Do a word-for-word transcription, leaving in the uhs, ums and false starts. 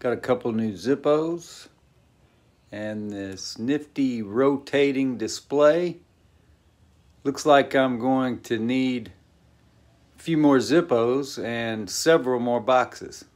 Got a couple new Zippos and this nifty rotating display. Looks like I'm going to need a few more Zippos and several more boxes.